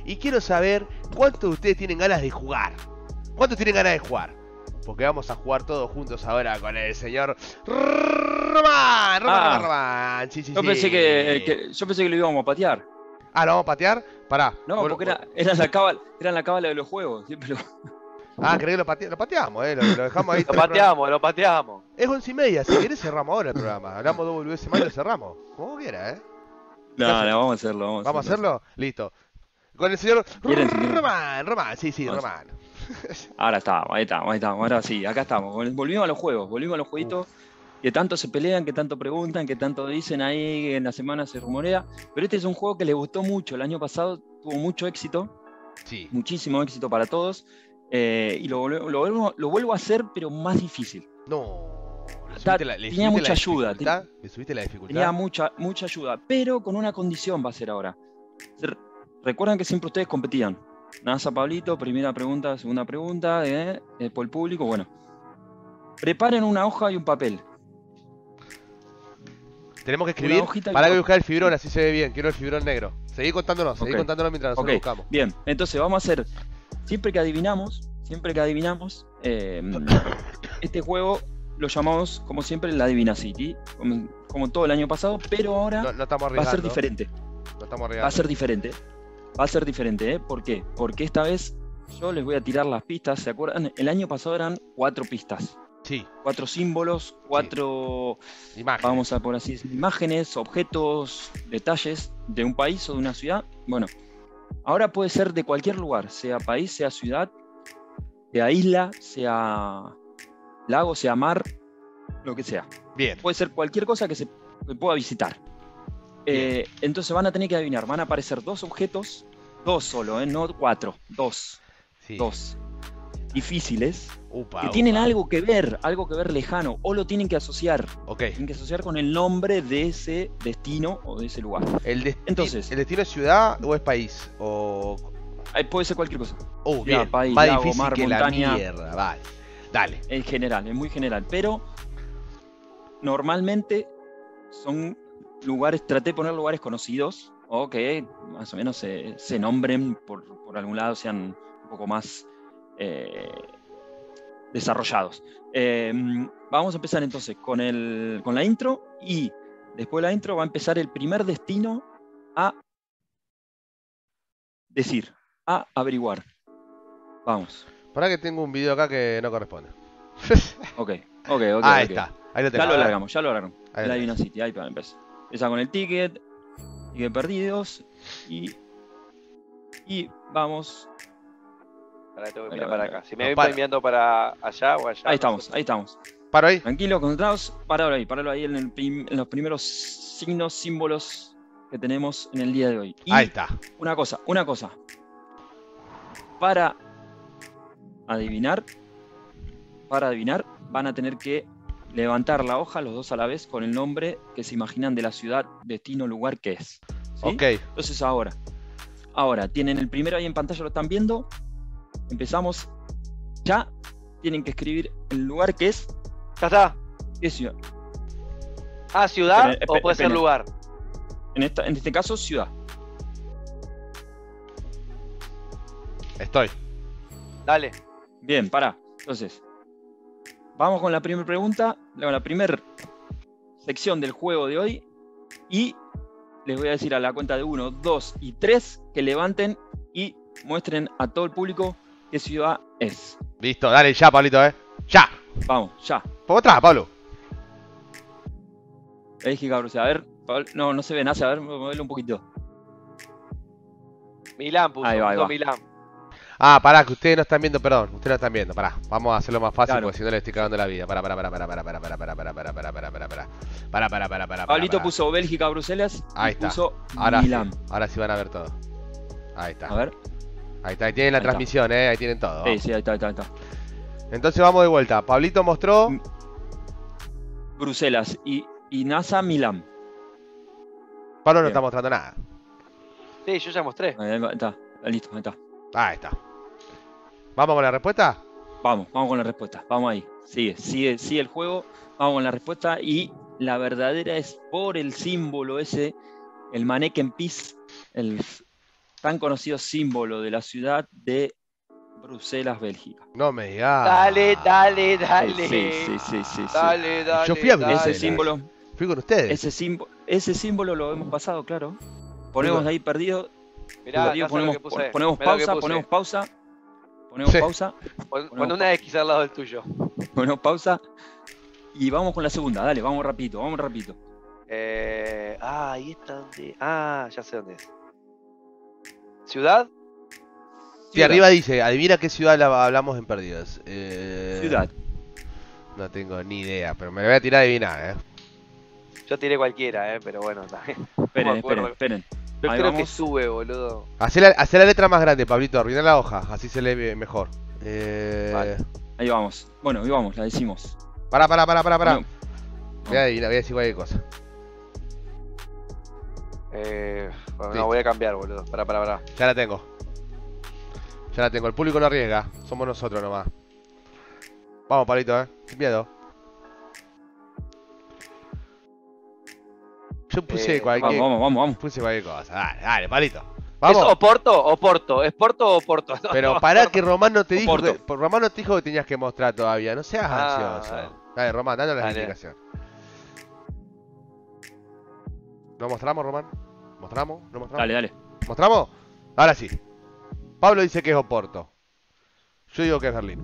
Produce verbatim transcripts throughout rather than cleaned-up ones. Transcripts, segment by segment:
Y quiero saber cuántos de ustedes tienen ganas de jugar. ¿Cuántos tienen ganas de jugar? Porque vamos a jugar todos juntos ahora con el señor Román. Román, Ah, Román, Román. Sí, sí, yo sí. pensé que, que- yo pensé que lo íbamos a patear. Ah, ¿lo vamos a patear? Pará. No, Bueno, porque bueno. era, era la cábala, era la cábala de los juegos. Siempre lo... Ah, ¿crees que lo, pate... lo pateamos, eh? Lo, lo dejamos ahí Lo tres programas. pateamos, lo pateamos. Es once y media, si querés cerramos ahora el programa. Hablamos dos boludeces más y lo cerramos. Como quiera, ¿eh? ¿Qué No, haces? no, vamos a hacerlo. Vamos, ¿Vamos a hacerlo? Listo. Con el señor ¿Quieren, señor? Román, Román, sí, sí, Vamos. Román. Ahora estamos, ahí estamos, ahí estamos. Ahora sí, acá estamos. Volvimos a los juegos, volvimos a los jueguitos que tanto se pelean, que tanto preguntan, que tanto dicen ahí, que en la semana se rumorea. Pero este es un juego que les gustó mucho. El año pasado tuvo mucho éxito, Sí. muchísimo éxito para todos. Eh, y lo, volve- lo, vuelvo, lo vuelvo a hacer, pero más difícil. No. ¿Le Está- subiste la, le tenía subiste mucha la ayuda, dificultad? ¿Le subiste la dificultad? Tenía mucha, mucha ayuda, pero con una condición va a ser ahora. Re- Recuerdan que siempre ustedes competían. NASA, Pablito, primera pregunta, segunda pregunta, eh, eh, por el público. Bueno, preparen una hoja y un papel. Tenemos que Una escribir. hojita y Para que papel. buscar el fibrón, así se ve bien. Quiero el fibrón negro. Seguí contándonos, seguí Ok. contándonos mientras nosotros Ok, buscamos. bien. Entonces vamos a hacer, siempre que adivinamos, siempre que adivinamos, eh, este juego lo llamamos, como siempre, la Adivina City, como, como todo el año pasado, pero ahora No, no estamos va a arriesgando. ser diferente. No estamos Va a arriesgando. ser diferente. Va a ser diferente, ¿eh? ¿Por qué? Porque esta vez yo les voy a tirar las pistas. ¿Se acuerdan? El año pasado eran cuatro pistas. Sí, Cuatro símbolos, cuatro, imagen. vamos a por así decir, imágenes, objetos, detalles de un país o de una ciudad. Bueno, ahora puede ser de cualquier lugar, sea país, sea ciudad, sea isla, sea lago, sea mar, lo que sea. Bien. Puede ser cualquier cosa que se que pueda visitar. Eh, entonces van a tener que adivinar, van a aparecer dos objetos, dos solo, ¿eh? No cuatro, dos, Sí. dos, difíciles, Upa, que upa. tienen algo que ver, algo que ver lejano, o lo tienen que asociar, Ok. tienen que asociar con el nombre de ese destino o de ese lugar. El, desti- Entonces- ¿El destino es ciudad o es país? O... Ahí puede ser cualquier cosa, Oh, Ciudad, bien. país, Más lago, difícil mar, que montaña. la mierda. Vale. Dale. en general, es muy general, pero normalmente son lugares, traté de poner lugares conocidos o que más o menos se, se nombren por, por algún lado, sean un poco más eh, desarrollados. Eh, vamos a empezar entonces con, el, con la intro y después de la intro va a empezar el primer destino a decir, a averiguar. Vamos. Pará que tengo un video acá que no corresponde. Ok, ok, ok. Ahí ok. está. Ahí lo Ya tengo. lo alargamos, ya lo alargamos. Ahí lo La tenés. Divina City, ahí para empezar. Empieza con el ticket, ticket perdidos y, y vamos. Ahora tengo que Ahí mirar va, para ahí va. acá. Si me No, voy para. enviando para allá o allá. Ahí no estamos, sé. ahí estamos. Paro ahí. Tranquilos, concentrados, paralo ahí, paralo ahí en, el prim- en los primeros signos, símbolos que tenemos en el día de hoy. Y Ahí está. una cosa, una cosa. Para adivinar, para adivinar, van a tener que levantar la hoja los dos a la vez con el nombre que se imaginan de la ciudad, destino, lugar que es. ¿sí? Ok. Entonces ahora, ahora tienen el primero ahí en pantalla, lo están viendo. Empezamos ya. Tienen que escribir el lugar que es. Ya está. ¿Qué ciudad? Ah, ciudad Esperen, o espe- puede ser esperen. lugar. En, esta, en este caso, ciudad. Estoy. Dale. Bien, pará. Entonces, vamos con la primera pregunta, con la primera sección del juego de hoy. Y les voy a decir a la cuenta de uno, dos y tres que levanten y muestren a todo el público qué ciudad es. Listo. Dale ya, Pablito, eh. Ya. Vamos, ya. Por atrás, Pablo. Bélgica, Bruselas. A ver, Pablo- no, no se ve nada. A ver, muévelo un poquito. Milán puso. Ahí va, ahí puso va. Milán. Ah, pará, que ustedes no están viendo, perdón. Ustedes no están viendo, pará. Vamos a hacerlo más fácil Claro. porque si no le estoy cagando la vida. Pará, pará, pará, pará, pará, pará, pará, pará, pará, pará, pará, pará, pará, pará. Pará, pará, pará, pará. Pablito pará. puso Bélgica, Bruselas. Ahí y está. puso Ahora Milán. sí. Ahora sí van a ver todo. Ahí está. A ver. Ahí está. Ahí tienen la Ahí está. transmisión, eh. Ahí tienen todo. Sí, Vamos. sí, ahí está, ahí está, ahí está. Entonces vamos de vuelta. Pablito mostró. Mm. Bruselas y, y NASA, Milán. Pablo no Bien. está mostrando nada. Sí, yo ya mostré. Ahí va, está, listo, ahí está. Ahí está. ¿Vamos con la respuesta? Vamos, vamos con la respuesta. Vamos ahí. Sigue, sigue, sigue el juego. Vamos con la respuesta. Y la verdadera es por el símbolo ese, el Manneken Pis, el, tan conocido símbolo de la ciudad de Bruselas, Bélgica. No me digas. Dale, dale, dale. Sí, sí, sí, sí, sí. Dale, dale. Yo fui a dale. Ese Bruselas. símbolo, Fui con ustedes. ese, símbolo, ese símbolo lo hemos pasado, claro. Ponemos Digo- ahí perdido, Mirá, perdido, acá está lo ponemos, que puse. ponemos Mirá lo que pausa, puse. ponemos pausa, ponemos Sí. pausa, Pon, pon ponemos una X al lado del tuyo. ponemos pausa y vamos con la segunda. Dale, vamos rapidito, vamos rapidito. Eh, ah, ahí está donde. Ah, ya sé dónde es. ¿Ciudad? Sí, Ciudad. arriba dice, adivina qué ciudad la- hablamos en Perdidos. Eh, Ciudad. No tengo ni idea, pero me la voy a tirar a adivinar, eh. Yo tiré cualquiera, eh, pero bueno, también. Esperen, me acuerdo. esperen, esperen. Yo Ahí creo que vamos. sube, boludo. Hacé la, hacé la letra más grande, Pablito, arruiná la hoja, así se lee bien- mejor. Eh... Vale. Ahí vamos. Bueno, ahí vamos, la decimos. Pará, pará, pará, pará, pará. Bueno, Voy a adivinar, voy a decir cualquier cosa. Eh, bueno, Sí. no, voy a cambiar, boludo. Pará, pará, pará. Ya la tengo. Ya la tengo, el público no arriesga, somos nosotros nomás. Vamos, Pablito, eh, sin miedo. Yo puse Eh, cualquier... vamos, vamos, vamos, vamos. Puse cualquier cosa, dale, dale, Pablito. ¿Es Vamos. Oporto o Porto? ¿Es Porto o Porto? No, Pero no, pará Porto. que Román no te dijo Oporto. que, por- Román no te dijo que tenías que mostrar todavía, no seas Ah, ansioso. dale. Dale, Román, danos la Dale. explicación. ¿No mostramos, Román? ¿Mostramos? ¿No mostramos? Dale, dale. ¿Mostramos? Ahora sí. Pablo dice que es Oporto. Yo digo que es Berlín.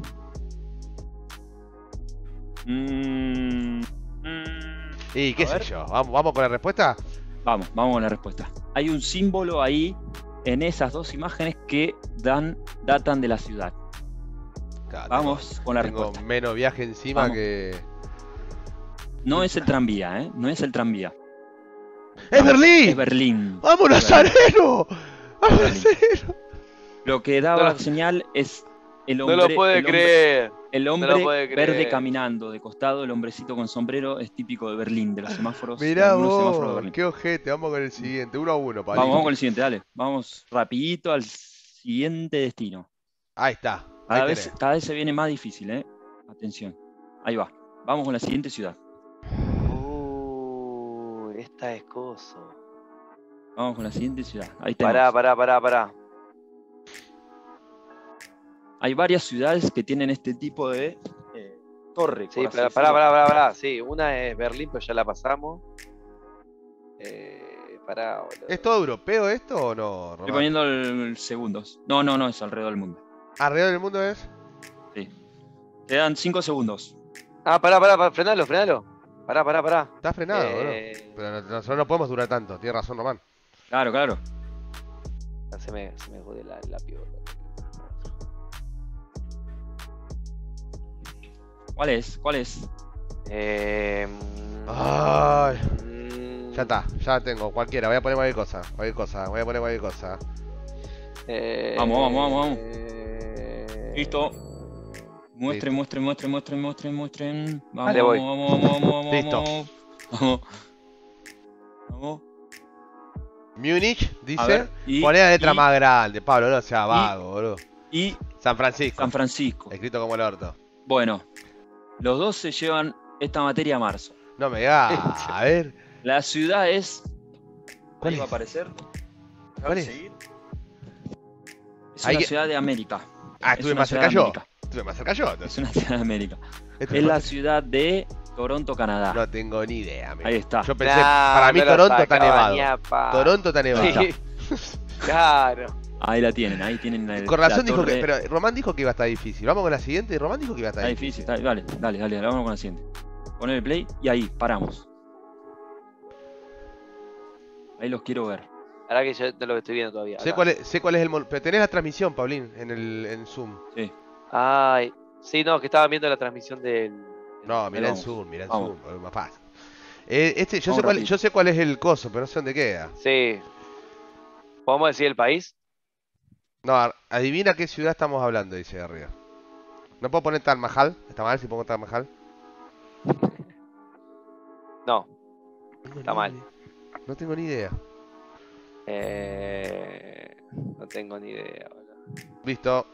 Mm, mm, Y qué A sé ver. yo, ¿Vamos, ¿vamos con la respuesta? Vamos, vamos con la respuesta. Hay un símbolo ahí en esas dos imágenes que dan, datan de la ciudad. Claro, Vamos tengo- con la tengo respuesta. menos viaje encima Vamos. que... No es el tranvía, ¿eh? No es el tranvía. ¡Es Berlín! Es Berlín. ¡Vamos, Es Berlín. Nazareno! ¡Vamos, Berlín. Nazareno! Lo que daba No la lo- señal es el No hombre. lo puede el hombre- creer. El No lo hombre puede creer. verde caminando de costado, el hombrecito con sombrero, es típico de Berlín, de los semáforos. de Mirá algunos semáforos de vos, Berlín. qué ojete, vamos con el siguiente, uno a uno, Pablito. Vamos, vamos con el siguiente, dale. Vamos rapidito al siguiente destino. Ahí está, ahí Cada vez, tenés. cada vez se viene más difícil, ¿eh? Atención. Ahí va. Vamos con la siguiente ciudad. Uh, esta es coso. Vamos con la siguiente ciudad. Ahí Pará, tenemos. pará, pará, pará. Hay varias ciudades que tienen este tipo de eh, torre. Sí, por así pará, pará, decirlo. pará, pará, pará. Sí, una es Berlín, pero ya la pasamos. Eh, pará, boludo. ¿Es todo europeo esto o no, Estoy Román? poniendo el, el segundos. No, no, no, es alrededor del mundo. ¿Alrededor del mundo es? Sí. Quedan cinco segundos. Ah, pará, pará, pará, frenalo, frenalo. Pará, pará, pará. Está frenado, Eh, bro. Pero no- nosotros no podemos durar tanto, tiene razón, Román. Claro, claro. Se me, se me jode la, la piola. ¿Cuál es? ¿Cuál es? Eh, Ay, mm, ya está, ya tengo, cualquiera, voy a poner cualquier cosa, cualquier cosa, voy a poner cualquier cosa. eh, Vamos, vamos, vamos, vamos. eh, Listo. Muestren, Listo. muestren, muestren, muestren, muestren, muestren. Vamos, Dale, voy. vamos, vamos, vamos, vamos, Listo. vamos. Vamos. Vamos. Múnich, A dice, ver, y, poné la letra y- más grande, Pablo, no sea vago, boludo. y San Francisco, San Francisco. escrito como el orto. Bueno, los dos se llevan esta materia a marzo. No me digas, a ver, La ciudad es. ¿Cuál Ahí va a es? aparecer. ¿Cuál es? Seguir. Es Ahí una que- ciudad de América. Ah, Es estuve una más ciudad cerca de yo, América. estuve más cerca yo. Es entonces. una ciudad de América. Estuve Es la más- ciudad de Toronto, Canadá. No tengo ni idea, amigo. Ahí está. Yo pensé, Nah, para mí no lo Toronto está sacaba nevado. ni a pa- Toronto está nevado. Sí, claro. Ahí la tienen, ahí tienen la, Con razón la dijo que, torre. pero Román dijo que iba a estar difícil. Vamos con la siguiente. Román dijo que iba a estar Está difícil. difícil, está- dale, dale, dale, dale, vamos con la siguiente. Poner el play y ahí, paramos. Ahí los quiero ver. Ahora que yo no lo estoy viendo todavía. Sé acá. cuál es, sé cuál es el mon- pero tenés la transmisión, Paulín, en el en Zoom. Sí. Ay, sí, no, que estaban viendo la transmisión del. No, mirá en vamos. Zoom, mirá en Vamos. Zoom, es más fácil. Eh, este, yo Vamos sé cuál, rápido. yo sé cuál es el coso, pero no sé dónde queda. Sí. ¿Podemos decir el país? No, a- adivina qué ciudad estamos hablando, dice arriba. ¿No puedo poner Taj Mahal? ¿Está mal si pongo Taj Mahal? No. No tengo Está ni mal. idea. No tengo ni idea. Eh, no tengo ni idea. boludo. Listo,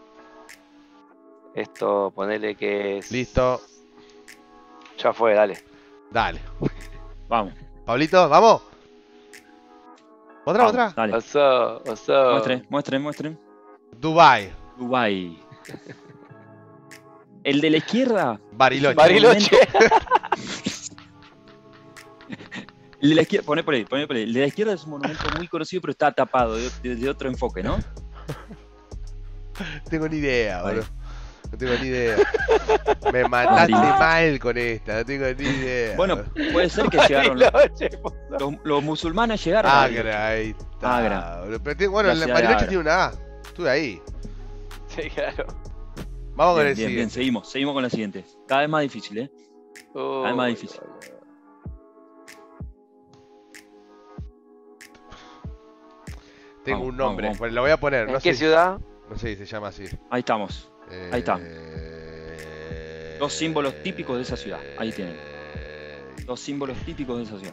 Esto, ponele que es. listo, Ya fue, dale. dale. Vamos. Pablito, ¿vamos? Otra, Vamos, otra. Dale. Oso, oso. Muestren, muestren, muestren. Dubai. Dubái. El de la izquierda. Bariloche. Bariloche. El de la izquierda, poné por ahí, poné por ahí. El de la izquierda es un monumento muy conocido, pero está tapado de, de- de otro enfoque, ¿no? No tengo ni idea, Ahí. boludo. No tengo ni idea. Me mataste Bariloche. mal con esta, no tengo ni idea. Bueno, puede ser que llegaron. Bariloche, po. Los, los musulmanes llegaron. a Bariloche. Agra, ahí está. Agra. boludo. Pero tengo- bueno, La el ciudad de Bariloche Agra. tiene una A. Estuve ahí. Sí, claro. Vamos con Bien, el bien, bien, siguiente. seguimos, seguimos con la siguiente. Cada vez más difícil, ¿eh? Oh, Cada vez más difícil. Tengo Vamos, un nombre, vamos, vamos. pues lo voy a poner. ¿En No qué sé, ciudad? no sé si se llama así. Ahí estamos. Ahí está. Eh, Dos símbolos típicos de esa ciudad. Ahí tienen. eh, Dos símbolos típicos de esa ciudad.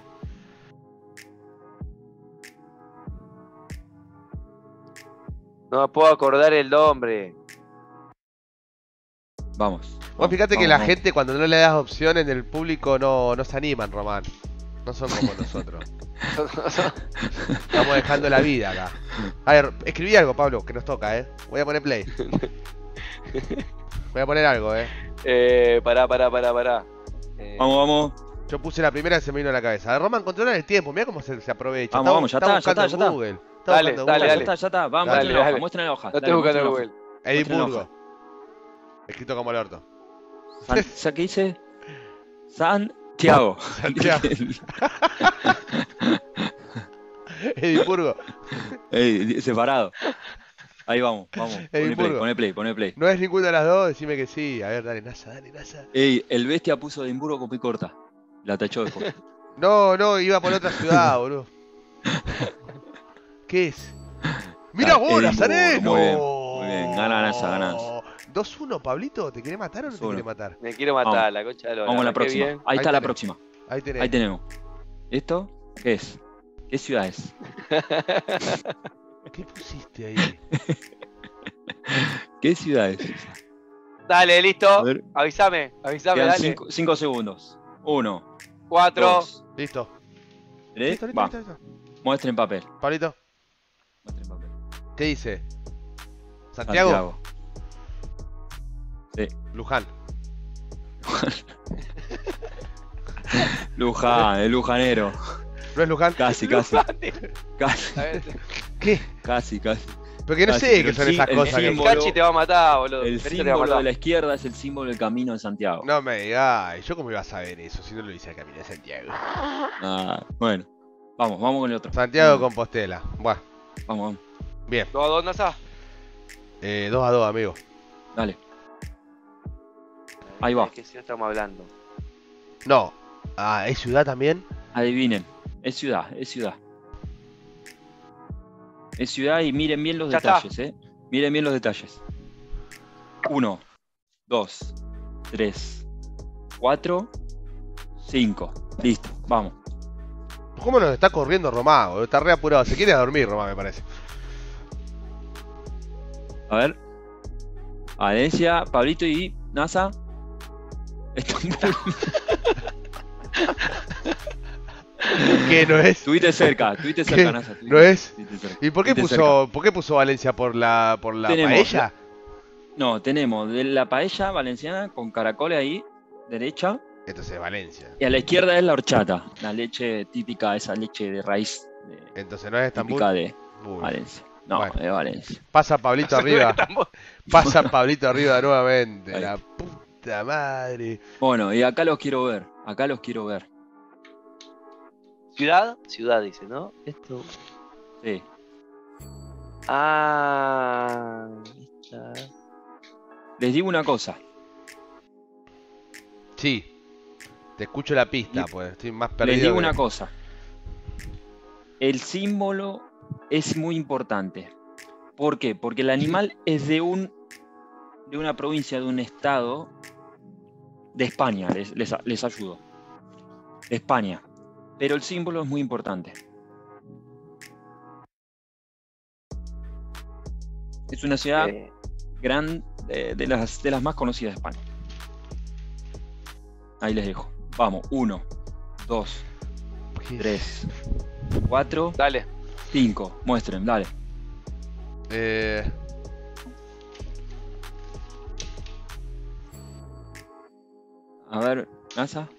No me puedo acordar el nombre. Vamos. Vos fíjate que vamos, la vamos. gente cuando no le das opción en el público no, no se animan, Román. No son como nosotros. Estamos dejando la vida acá. A ver, escribí algo, Pablo, que nos toca, eh. Voy a poner play. Voy a poner algo, eh. eh, pará, pará, pará, pará. Eh, Vamos, vamos. Yo puse la primera y se me vino a la cabeza. A ver, Román, controla el tiempo, mira cómo se, se aprovecha. Vamos, vamos, ya está, ya buscando está, ya en está. Google. Está Dale, buscando en dale, Ya Google. dale. está, ya está. Vamos, Dale, muestren la hoja, dale. muestren la hoja. No Dale, estoy buscando muestren en la Google. hoja. Muestren la Edimburgo. hoja. Escrito como el orto. San- ¿sa- ¿Qué dice? Santiago. Santiago. Edimburgo. Ey, separado. Ahí vamos, vamos. Poné play, Edimburgo. poné play, poné play. No es ninguna de las dos, decime que sí. A ver, dale, NASA, dale, NASA. Ey, el bestia puso Edimburgo con P corta. La tachó después. No, no, iba por otra ciudad, boludo. ¿Qué es? ¡Mira Ah, vos, Edimburgo, Nazareno! muy bien, muy bien. Gana NASA, gana NASA. dos uno, Pablito, ¿te quiere matar o no te dos uno. quiere matar? Me quiero matar, Vamos. la concha de la Vamos a la arranqué próxima. bien. Ahí Ahí está la tenés. próxima. Ahí tenés. Ahí tenemos. ¿Esto qué es? ¿Qué ciudad es? ¿Qué pusiste ahí? ¿Qué ciudad es? Dale, A listo. ver, Avísame, avísame, quedan dale. cinco, cinco segundos. Uno, Cuatro. dos, Listo. tres. Listo, listo, Va, listo, listo. muestren papel. Pablito, Muestren papel. ¿qué dice? ¿Santiago? Sí. Luján. Luján, el lujanero. ¿No es Luján? Casi, casi. Casi, A ver, ¿Qué? casi, casi. Porque no Casi, sé qué pero son sí, esas el cosas. el Que... símbolo- Cachi te va a matar, boludo. El Perito te va a símbolo matar. de la izquierda es el símbolo del camino de Santiago. No me digas, ¿yo cómo iba a saber eso si no lo hice al Camino de Santiago? Ah, bueno, vamos, vamos con el otro. Santiago de Vamos, Compostela. Buah, vamos, vamos. bien. Dos a dos, Nasa. Eh, dos a dos, amigo. Dale. Ahí va. ¿De qué ciudad estamos hablando? No. Ah, ¿es ciudad también? Adivinen. Es ciudad, es ciudad. Es ciudad y miren bien los Ya está. detalles, eh. Miren bien los detalles. Uno, dos, tres, cuatro, cinco. Listo, vamos. ¿Cómo nos está corriendo Román? boludo? Está re apurado. Se quiere dormir, Román, me parece. A ver. Valencia, Pablito y NASA. Estambul. ¿Qué no es? Estuviste cerca, estuviste ¿Qué? cerca, NASA. estuviste- ¿No es? estuviste cerca, ¿Y por qué estuviste puso, por qué puso Valencia por la, por la Tenemos- paella? cerca. No, tenemos de la paella valenciana con caracoles ahí, derecha. Entonces es Valencia. Y a la izquierda es la horchata, la leche típica, esa leche de raíz de- Entonces no es Estambul. típica de Uy. Valencia. No, Bueno. de Valencia. Pasa Pablito arriba. Estamos- Pasa Pablito arriba nuevamente. Ahí. La puta madre. Bueno, y acá los quiero ver, acá los quiero ver. ¿Ciudad? Ciudad dice, ¿no? Esto. Sí. Ah. Esta. Les digo una cosa, Sí. Te escucho la pista, Y- pues. Estoy más perdido. les digo que- una cosa. El símbolo es muy importante. ¿Por qué? Porque el animal es de un de una provincia, de un estado de España, les, les, les ayudo. De España. Pero el símbolo es muy importante. Es una ciudad Eh, gran, eh, de, las, de las más conocidas de España. Ahí les dejo. Vamos, uno, dos, ¿Qué? tres, cuatro, dale. cinco. Muestren, dale. Eh... A ver, NASA.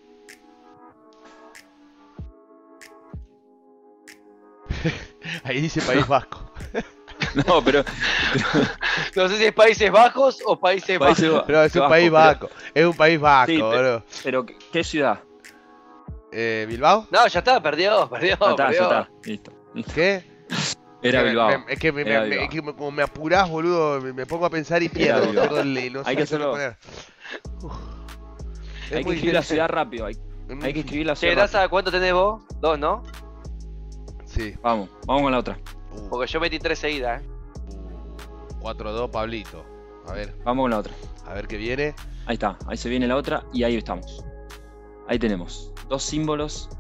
Ahí dice País Vasco. No, pero. No sé si es Países Bajos o Países Bajos. Países Ba- No, es un Vasco, país pero- vasco. Es un país vasco, Sí, boludo. Pero, ¿qué, qué ciudad? Eh, ¿Bilbao? No, ya está, perdió, perdió, Ya está, ya perdió. está. Listo. listo. ¿Qué? Era Es que Bilbao. me- me- es que, me, me- Era me- Bilbao. es que me- como me apurás, boludo, me, me pongo a pensar y pierdo. Bilbao. pierdo el- y no sé Hay que qué hacerlo. poner. Uf. Es Hay que muy escribir la difícil. ciudad rápido. Hay, Es muy hay que escribir la Che, ciudad rápido. Daza, ¿cuánto tenés vos? Dos, ¿no? Sí. Vamos, vamos con la otra. Uh, Porque yo metí tres seguidas, ¿eh? cuatro dos, Pablito. A ver, Vamos con la otra. a ver qué viene. Ahí está. Ahí se viene la otra y ahí estamos. Ahí tenemos. Dos símbolos.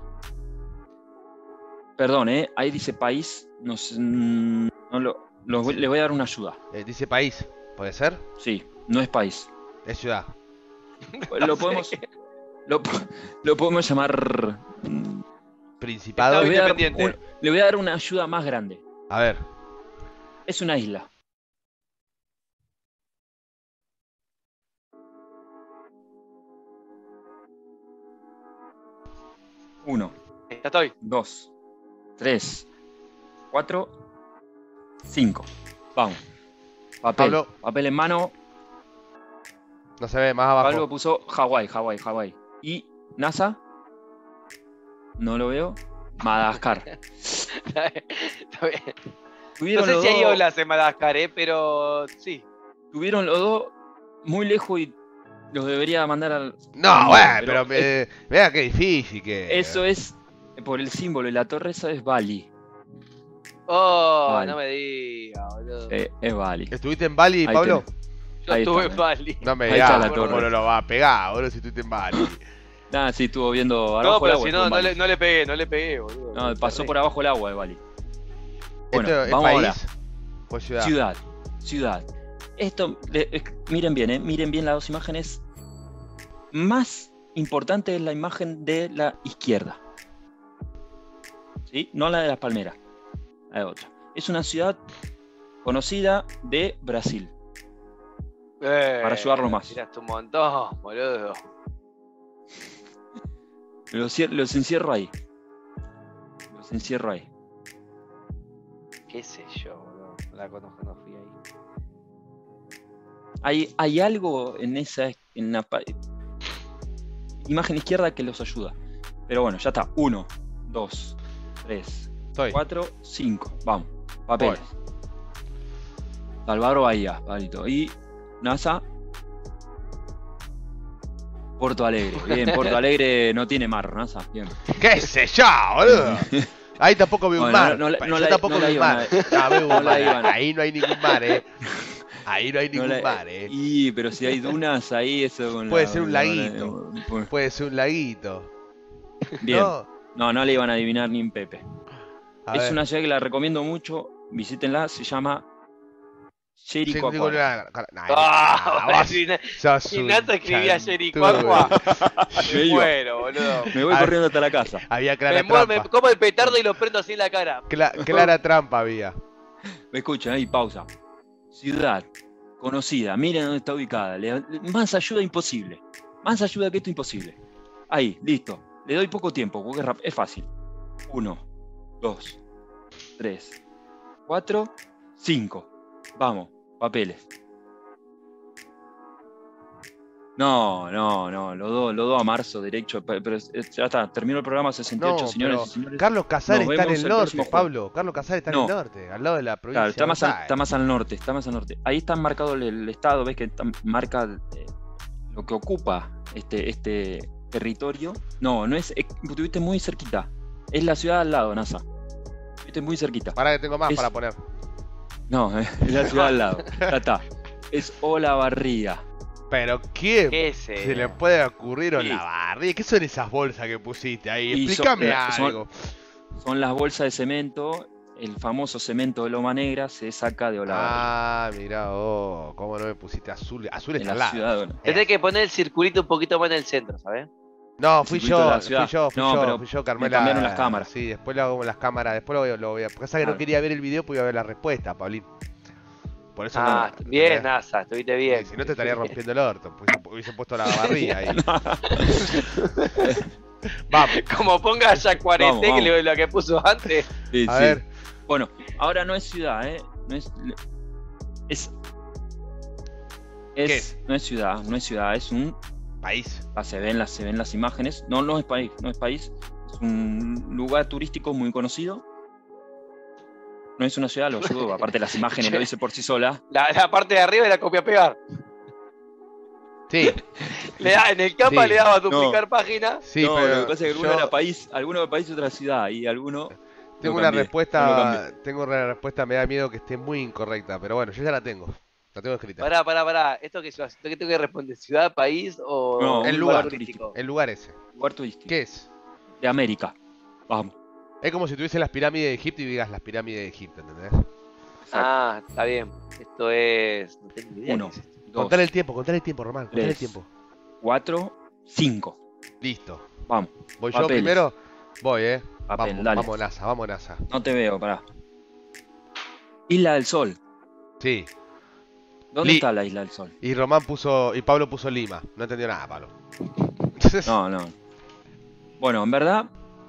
Perdón, ¿eh? Ahí dice país. No sé, mm, no lo, los voy- les voy a dar una ayuda. Eh, dice país, ¿puede ser? Sí, no es país. Es ciudad. Lo podemos, lo, po- lo podemos llamar. mm, Principado. Le voy, a dar Independiente. un- le voy a dar una ayuda más grande. A ver. Es una isla. Uno, Ya estoy. dos, tres, cuatro, cinco. Vamos. Papel. Pablo. Papel en mano. No se ve, más abajo. Pablo puso Hawái, Hawái, Hawái. Y NASA. No lo veo. Madagascar. Está bien. No Tuvieron sé los si hay dos- olas en Madagascar, ¿eh? Pero sí. Tuvieron los dos muy lejos y los debería mandar al. No, al- bueno, pero pero me, vea qué difícil que. Eso es por el símbolo y la torre, esa es Bali. Oh, Vale. no me digas, boludo. Eh, es Bali. ¿Estuviste en Bali, Ahí Pablo? Yo ahí estuve está, en Bali. No me Ahí está digas, la ¿cómo torre. no lo va a pegar, boludo, si estuviste en Bali? Nada, sí, estuvo viendo No, abajo el pero agua. si estuvo no, en no Bali. le, no le pegué, no le pegué, boludo. No, Me pasó perdí. por abajo el agua de Bali. Bueno, ¿Esto es vamos país ahora. o ciudad? Ciudad, ciudad. Esto, le- eh, miren bien, eh, miren bien las dos imágenes. Más importante es la imagen de la izquierda. ¿Sí? No la de las palmeras, la de otra. Es una ciudad conocida de Brasil. Eh, para ayudarlo más. Tiraste un montón, boludo. Los, cier- los encierro ahí. Los encierro ahí. Qué sé yo, boludo. No la conozco, no fui ahí. Hay, hay algo en esa en la pa- imagen izquierda que los ayuda. Pero bueno, ya está. Uno, dos, tres, Estoy. cuatro, cinco. Vamos. Papeles. Salvador Bahía, Pablito. Y NASA. Porto Alegre. Bien, Porto Alegre no tiene mar, NASA. Bien. ¿Qué sé yo, boludo? Ahí tampoco veo un Bueno, mar. no- no la- Yo no la- tampoco no la veo un iban mar. a- No, veo un no la mar. iban a- Ahí no hay ningún mar, eh. Ahí no hay No ningún la- mar, eh. Y, pero si hay dunas ahí, eso con Puede la- ser un con la- laguito. bueno, Puede ser un laguito. Bien. No, No, no le iban a adivinar ni en Pepe. a Es ver. una ciudad que la recomiendo mucho. Visítenla, se llama Sí, digo, Jericoacoara. nah, Ah, nah, vos si na- sos si un Nata escribía chantudo. Jericoacua, Me me iba. muero, boludo. Me voy Ah, corriendo hasta la casa. Había Me clara muero, me trampa. como el petardo y lo prendo así en la cara. Cla- clara trampa había. Me escuchan ahí, pausa. Ciudad conocida, miren dónde está ubicada. Le- le- más ayuda imposible. Más ayuda que esto imposible. Ahí, listo. Le doy poco tiempo, porque es, rap- es fácil. Uno, dos, tres, cuatro, cinco. Vamos, papeles. No, no, no, los dos los dos a marzo, derecho. pe- Pero es- es- ya está, terminó el programa sesenta y ocho, No, señores pero y señores. Carlos Casares Nos está en vemos el el norte, próximo jueves. Pablo. Carlos Casares está en No. el norte, al lado de la provincia. Claro, está más, al, Buenos está más al norte, está más al norte. Ahí está marcado el, el estado, ves que está- marca eh, lo que ocupa este, este territorio. No, no es, eh, estuviste muy cerquita. Es la ciudad al lado, NASA. Estuviste muy cerquita. Pará que tengo más Es- para poner. No, eh, es la ciudad al lado. Ya está. Es Olavarría. Pero ¿quién ¿Qué se sé? le puede ocurrir Sí. Olavarría? ¿Qué son esas bolsas que pusiste ahí? Y son- Explícame eh, son- algo. Son las bolsas de cemento. El famoso cemento de Loma Negra se saca de Olavarría. Ah, mirá, oh, cómo no me pusiste azul. Azul en está al la lado. ciudad de Olavarría. Tenés que poner el circulito un poquito más en el centro, ¿sabes? No, fui circuito de yo, la fui ciudad. yo, fui No, yo, pero fui yo que armé me la- cambiaron las cámaras. Sí, después lo hago con las cámaras, después lo voy, lo voy a... Pasa que no Claro. quería ver el video, pues iba a ver la respuesta, Pablín. Por eso Ah, no... bien, ¿entendés? NASA, estuviste Sí, bien. si no te estaría rompiendo el orto, pues hubiese puesto la barriga ahí. Vamos, Como ponga ya cuarenta, Vamos, que le- lo que puso antes. Sí, a sí. ver. Bueno, ahora no es ciudad, ¿eh? No es. Es. ¿Qué es no es ciudad, no es ciudad, es un. País. Ah, se ven las, se ven las imágenes. No, no es país, no es país. Es un lugar turístico muy conocido. No es una ciudad, lo ayudo. Aparte, las imágenes lo dice por sí sola. La, la parte de arriba era copia pegar. Sí, Le da, en el capa Sí. le daba No. duplicar página. sí, no, pero lo que pasa es que alguno yo era país, alguno era país y otra ciudad. Y alguno. tengo lo una cambié, no lo respuesta, cambié. tengo una respuesta, me da miedo que esté muy incorrecta, pero bueno, yo ya la tengo. La tengo escrita. Pará, pará, pará. ¿Esto qué, es? ¿Qué tengo que responder? ¿Ciudad, país o No, El un lugar. turístico. El lugar ese. Lugar turístico. ¿Qué es? De América. Vamos. Es como si tuviese las pirámides de Egipto y digas las pirámides de Egipto, ¿entendés? Ah, está bien. Esto es. No tengo idea. Uno, qué es esto. dos, Contale el tiempo, contale el tiempo, Román, contale el tres. tiempo. cuatro, cinco. Listo. Vamos. ¿Voy yo Papeles. primero? Voy, eh. Papel, vamos, dale. vamos NASA, vamos NASA. No te veo, pará. Isla del Sol. Sí. ¿Dónde Li- está la Isla del Sol? Y Román puso, y Pablo puso Lima. No entendió nada, Pablo. No, no. Bueno, en verdad.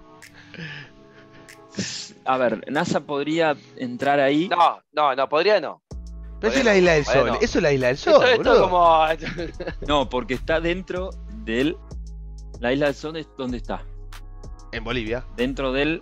A ver, NASA podría entrar ahí. No, no, no, podría no. Pero eso es la isla del Bueno. sol. Eso es la isla del sol, Esto, esto es boludo. como. No, porque está dentro del. La Isla del Sol, es- ¿dónde está? En Bolivia. Dentro del.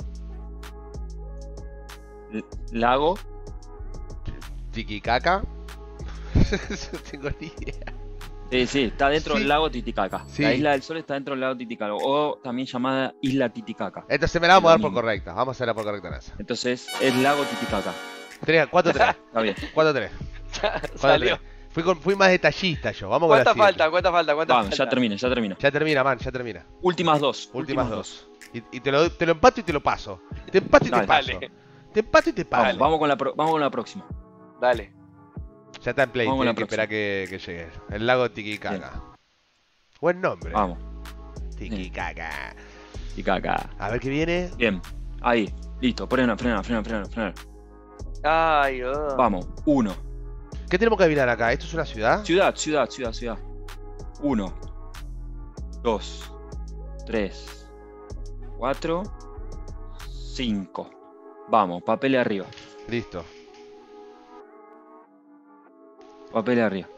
l- Lago. Tiquicaca. No tengo ni idea. Eh, sí, está dentro Sí. del lago Titicaca. Sí. La Isla del Sol está dentro del lago Titicaca. O también llamada Isla Titicaca. Entonces me la vamos a dar por Lo mismo. correcta. Vamos a hacerla por correcta, NASA. Entonces, es lago Titicaca. Tres, cuatro, tres. Está bien. Cuatro, tres. Cuatro, Salió. tres. Fui, con, fui más detallista yo. Vamos con la ¿Cuántas siguiente. falta? ¿Cuántas falta? ¿Cuántas Vamos, falta? ya termina, ya termina. Ya termina, man, ya termina. Últimas dos. Últimas dos. Y, y te, lo, te lo empato y te lo paso. Te empato y te Dale. paso. Dale. Te empato y te paso. Vamos, vamos con la pro- vamos con la próxima. Dale. Ya está en play, Vamos con tienen la que esperar que, que llegue. El lago Tiquicaca. Buen nombre. Vamos. Tiquicaca. Titicaca. A ver qué viene. Bien. Ahí. Listo. Frena, frena, frena, frena, frena. Ay, oh. Vamos. Uno. ¿Qué tenemos que adivinar acá? ¿Esto es una ciudad? Ciudad, ciudad, ciudad, ciudad. Uno. Dos. Tres. Cuatro. Cinco. Vamos. Papel arriba. Listo. Papel arriba.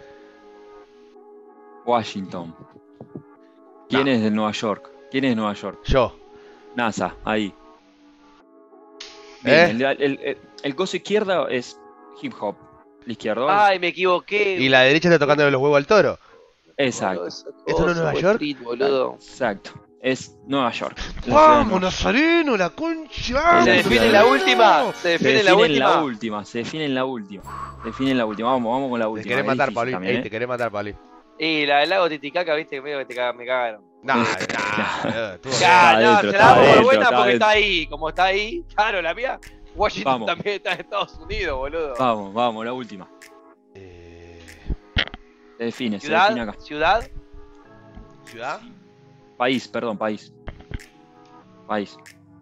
Washington. ¿Quién No. es de Nueva York? ¿Quién es de Nueva York? Yo. NASA, ahí. ¿Eh? Bien, el, el, el, el coso izquierda es hip hop. La izquierda. Ay, me equivoqué. Y la derecha está tocando los huevos al toro. Exacto. ¿Esto no es Nueva York? Street, boludo. Exacto. Es Nueva York. La ciudad de Nueva ¡Vamos, York. Nazareno! ¡La concha! Se la define ciudad la de- última. Se Se define define la en última. la última, se define en la última. Se define en la última. Vamos, vamos con la Te última. querés es matar, difícil Paulín. también, Ey, ¿eh? te querés matar, Paulín. Y la del lago Titicaca, viste que medio que te caga- me cagaron. Nah, nah, estuvo bien. Ya, no, adentro, se está la damos por adentro, buena está porque adentro. está ahí. Como está ahí, claro, la mía. Washington Vamos. también está en Estados Unidos, boludo. Vamos, vamos, la última. Eh, Se define, se define acá. Ciudad, ciudad. ¿Ciudad? País, perdón, país. País.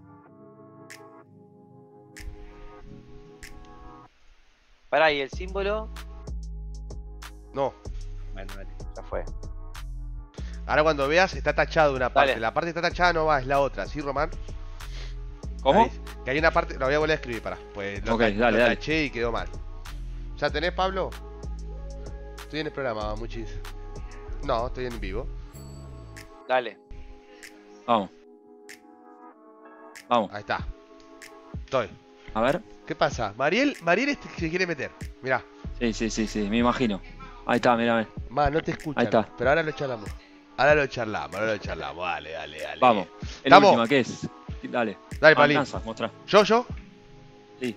Pará, ¿y el símbolo? No. Bueno, dale, ya fue. Ahora cuando veas está tachado una parte. Dale. La parte que está tachada no va, es la otra. ¿Sí, Román? ¿Cómo? Ahí, que hay una parte. Lo voy a volver a escribir, para. Pues lo, Ok, ta- dale, lo dale. taché y quedó mal. ¿Ya tenés, Pablo? Estoy en el programa, muchis. No, estoy en vivo. Dale. Vamos. Vamos, Ahí está. Estoy. a ver. ¿Qué pasa? Mariel, Mariel este se quiere meter. Mirá. Sí, sí, sí, sí, me imagino. Ahí está, mira, Ma, no te escuchan. Ahí está. Pero ahora lo charlamos. Ahora lo charlamos, ahora lo charlamos. Dale, dale, dale. Vamos. El Vamos. último, ¿qué es? Dale. Dale, Palín. Alcanza, mostrá. ¿Yo, yo? Sí.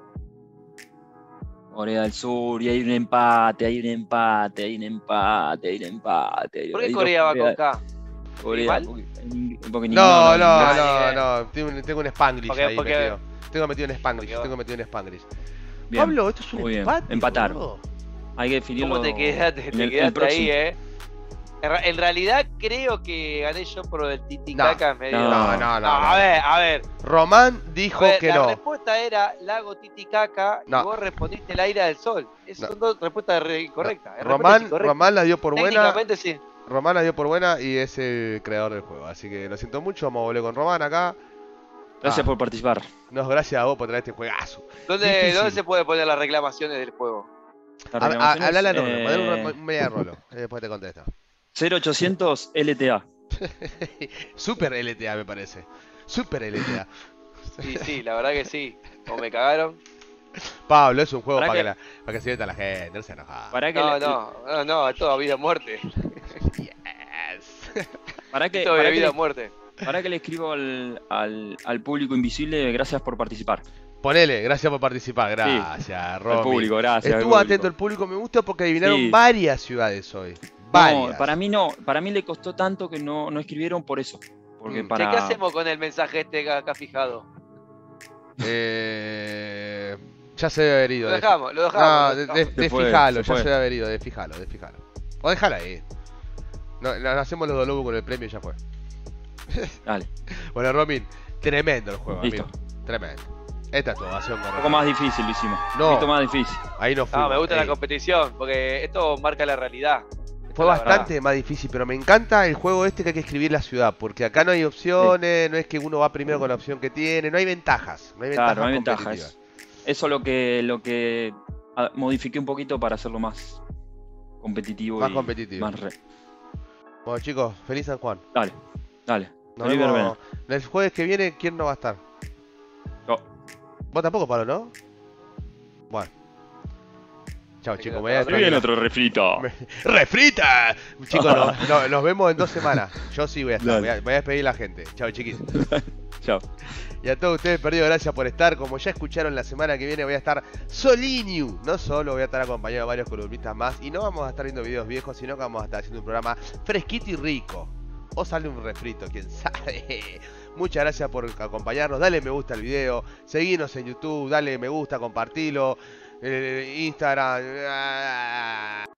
Corea del Sur, y hay un empate, hay un empate, hay un empate, hay un empate. hay- ¿Por qué hay Corea dos va con K? Corea, ¿Igual? porque, en- porque No, ninguno- no, Ah, no, ni no. Tengo, un- tengo un Spanglish Porque- ahí porque- metido. Tengo metido un Spanglish, porque- tengo metido un Spanglish. Bien, Pablo, esto es un muy bien. empate. Empataron. boludo. hay que definirlo. ¿Cómo te quedaste, en te el- el quedaste ahí, próximo. eh? En, ra- en realidad creo que gané yo por el Titicaca medio. no, No, no, no. No, no. a ver, a ver. Román A dijo ver, que la no. respuesta era lago Titicaca No. y vos respondiste el aire del sol. Esas No. son dos respuestas re- incorrectas. La respuesta es Román, incorrecta. Román la dio por buena. Técnicamente sí. Román la dio por buena y es el creador del juego. Así que lo siento mucho, vamos a volver con Román acá. Gracias Ah, por participar. No, gracias a vos por traer este juegazo. ¿Dónde, Difícil. ¿Dónde se puede poner las reclamaciones del juego? Las A- a- reclamaciones, Hablale a Rolo, eh, mandale un, ro- un media rolo. Y después te contesto. cero ochocientos L T A. Super L T A me parece. Super L T A. Sí, sí, la verdad que sí. O me cagaron. Pablo, es un juego ¿Para para, qué? que, la, para que se divierta la gente, no se enoja. Para que, No, le- no, no, no, todo vida o muerte. Yes. para que, Todo para de que vida le- o muerte. para que le escribo al, al, al público invisible, gracias por participar. Ponele, gracias por participar, gracias, Al Romy. público, gracias. al Estuvo público. atento el público, me gusta porque adivinaron Sí. varias ciudades hoy. No, Varias. para mí no, para mí le costó tanto que no, no escribieron por eso. Porque Mm. para... Che, ¿qué hacemos con el mensaje este que acá fijado? Eh, ya se debe haber ido. Lo de- dejamos, lo No, dejamos. de, lo de- dejamos. de Se fue, fijalo, se ya fue. se debe haber ido, de fijalo, de fijalo. O déjala ahí. No, no, hacemos los dos lobos con el premio y ya fue. Dale, Bueno, Romin, tremendo el juego, listo. amigo. Tremendo. Esta es tu ovación, Un poco correcta. más difícil lo hicimos. No. Un poquito más difícil. Ahí no fue. No, me gusta la competición, porque esto marca la realidad. Esto Fue es la bastante más difícil, pero me encanta el juego este que hay que escribir la ciudad, porque acá no hay opciones, no es que uno va primero con la opción que tiene, no hay ventajas, no hay ventajas Claro, no hay ventajas. competitivas. Eso lo que, lo que ah, modifiqué un poquito para hacerlo más competitivo. Más y competitivo. más re- Bueno, chicos, feliz San Juan. Dale, dale. Nos Feliz verbena. vemos. El jueves que viene, ¿quién no va a estar? No. Vos tampoco, Pablo, ¿no? Bueno. Chao, Se chicos. quedó Me voy a todo Se viene despedir. otro refrito. Me- ¡Refrita! Chicos, no- no- nos vemos en dos semanas. Yo sí voy a estar. Dale. Voy a, voy a despedir a la gente. Chao, chiquitos. Chao. Y a todos ustedes, perdidos, gracias por estar. Como ya escucharon, la semana que viene voy a estar soliniu. No solo voy a estar acompañado de varios columnistas más. Y no vamos a estar viendo videos viejos, sino que vamos a estar haciendo un programa fresquito y rico. O sale un refrito, quién sabe. Muchas gracias por acompañarnos. Dale me gusta al video. Seguinos en YouTube. Dale me gusta, compartilo. Eh, Instagram. Ah.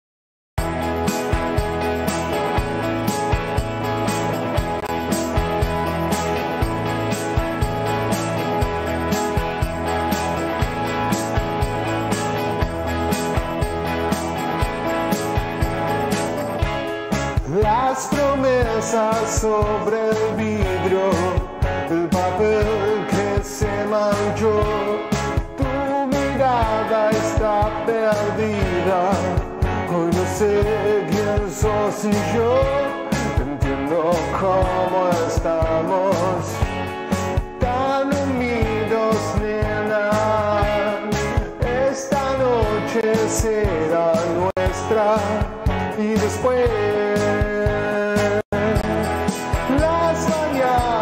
Las promesas sobre el vidrio, el papel que se manchó, tu mirada está perdida, hoy no sé quién sos y yo, entiendo cómo estamos, tan unidos, nena, esta noche será nuestra y después las mañanas